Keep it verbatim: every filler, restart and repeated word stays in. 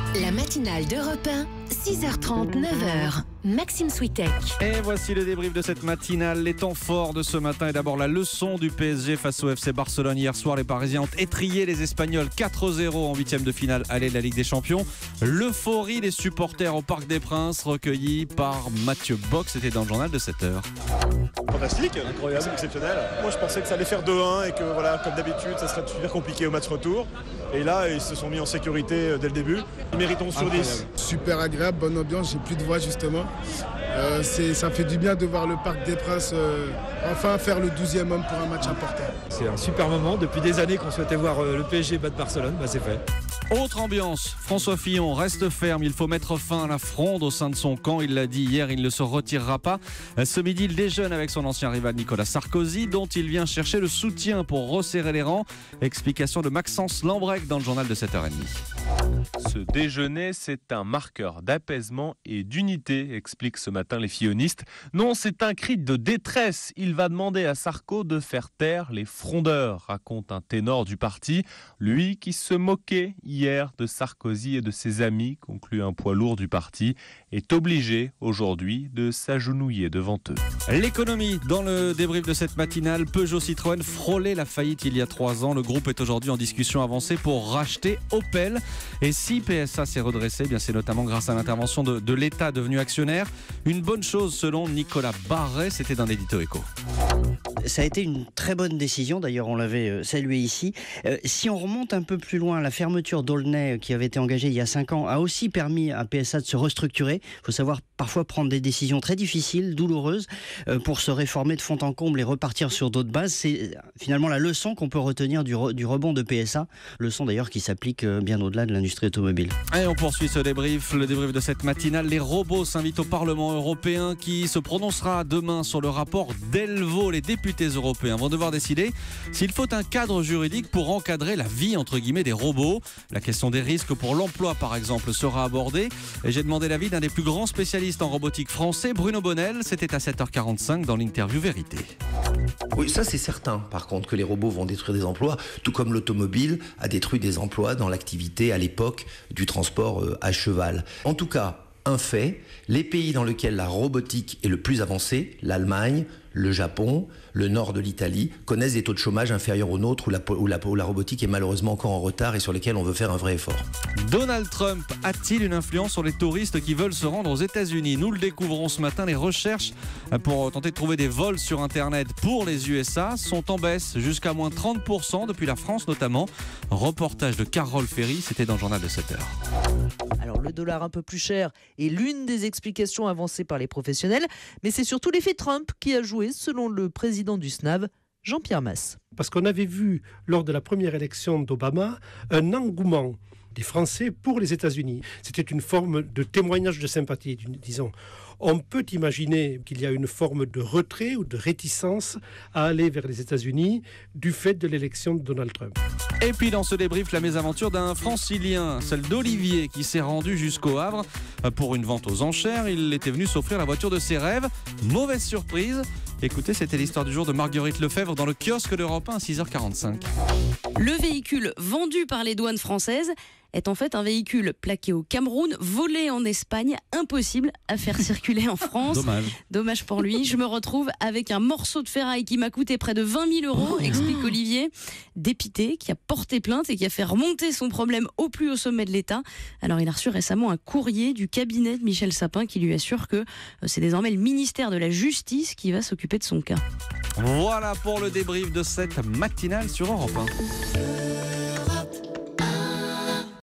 La matinale d'Europe un, six heures trente, neuf heures. Maxime Switek. Et voici le débrief de cette matinale. Les temps forts de ce matin et d'abord la leçon du P S G face au F C Barcelone. Hier soir, les Parisiens ont étrillé les Espagnols quatre zéro en huitième de finale aller de la Ligue des Champions. L'euphorie des supporters au Parc des Princes recueillis par Mathieu Bock. C'était dans le journal de sept heures. Fantastique, incroyable, c'est exceptionnel. Moi je pensais que ça allait faire deux un et que voilà, comme d'habitude, ça serait super compliqué au match retour. Et là, ils se sont mis en sécurité dès le début. Ils méritent onze sur dix. Super agréable, bonne ambiance, j'ai plus de voix justement. Euh, c'est, ça fait du bien de voir le Parc des Princes euh, enfin faire le douzième homme pour un match important. C'est un super moment, depuis des années qu'on souhaitait voir euh, le P S G battre Barcelone, bah c'est fait. Autre ambiance, François Fillon reste ferme, il faut mettre fin à la fronde au sein de son camp, il l'a dit hier, il ne se retirera pas. Ce midi, il déjeune avec son ancien rival Nicolas Sarkozy, dont il vient chercher le soutien pour resserrer les rangs. Explication de Maxence Lambrec dans le journal de sept heures trente. Ce déjeuner, c'est un marqueur d'apaisement et d'unité, expliquent ce matin les fillonistes. Non, c'est un cri de détresse. Il va demander à Sarko de faire taire les frondeurs, raconte un ténor du parti. Lui qui se moquait hier de Sarkozy et de ses amis, conclut un poids lourd du parti, est obligé aujourd'hui de s'agenouiller devant eux. L'économie, dans le débrief de cette matinale, Peugeot Citroën frôlait la faillite il y a trois ans. Le groupe est aujourd'hui en discussion avancée pour racheter Opel. Et si P S A s'est redressé, eh bien c'est notamment grâce à l'intervention de, de l'État devenu actionnaire. Une bonne chose selon Nicolas Barret, c'était dans l'édito Éco. Ça a été une très bonne décision, d'ailleurs on l'avait salué ici. Euh, si on remonte un peu plus loin, la fermeture d'Aulnay qui avait été engagée il y a cinq ans a aussi permis à P S A de se restructurer. Il faut savoir parfois prendre des décisions très difficiles, douloureuses, euh, pour se réformer de fond en comble et repartir sur d'autres bases. C'est finalement la leçon qu'on peut retenir du, re, du rebond de P S A, leçon d'ailleurs qui s'applique bien au-delà de l'industrie automobile. Et on poursuit ce débrief, le débrief de cette matinale. Les robots s'invitent au Parlement européen qui se prononcera demain sur le rapport Delvaux. Les députés européens vont devoir décider s'il faut un cadre juridique pour encadrer la vie entre guillemets des robots. La question des risques pour l'emploi par exemple sera abordée. Et j'ai demandé l'avis d'un des plus grands spécialistes en robotique français, Bruno Bonnel. C'était à sept heures quarante-cinq dans l'interview Vérité. Oui, ça c'est certain par contre que les robots vont détruire des emplois, tout comme l'automobile a détruit des emplois dans l'activité à l'époque du transport à cheval. En tout cas, un fait, les pays dans lesquels la robotique est le plus avancée, l'Allemagne, le Japon, le nord de l'Italie, connaissent des taux de chômage inférieurs aux nôtres où la, où, la, où la robotique est malheureusement encore en retard et sur lesquels on veut faire un vrai effort. Donald Trump a-t-il une influence sur les touristes qui veulent se rendre aux États-Unis? Nous le découvrons ce matin. Les recherches pour tenter de trouver des vols sur Internet pour les U S A sont en baisse, jusqu'à moins trente pour cent depuis la France notamment. Reportage de Carole Ferry, c'était dans le journal de sept heures. Alors le dollar un peu plus cher est l'une des explications avancées par les professionnels, mais c'est surtout l'effet Trump qui a joué, selon le président du S N A V, Jean-Pierre Masse. Parce qu'on avait vu lors de la première élection d'Obama un engouement des Français pour les États-Unis. C'était une forme de témoignage de sympathie, disons. On peut imaginer qu'il y a une forme de retrait ou de réticence à aller vers les États-Unis du fait de l'élection de Donald Trump. Et puis dans ce débrief, la mésaventure d'un francilien, celle d'Olivier qui s'est rendu jusqu'au Havre pour une vente aux enchères. Il était venu s'offrir la voiture de ses rêves. Mauvaise surprise. Écoutez, c'était l'histoire du jour de Marguerite Lefebvre dans le kiosque d'Europe un à six heures quarante-cinq. Le véhicule vendu par les douanes françaises est en fait un véhicule plaqué au Cameroun, volé en Espagne, impossible à faire circuler en France. Dommage. Dommage pour lui. Je me retrouve avec un morceau de ferraille qui m'a coûté près de vingt mille euros, explique Olivier, dépité, qui a porté plainte et qui a fait remonter son problème au plus haut sommet de l'État. Alors il a reçu récemment un courrier du cabinet de Michel Sapin qui lui assure que c'est désormais le ministère de la Justice qui va s'occuper de son cas. Voilà pour le débrief de cette matinale sur Europe un.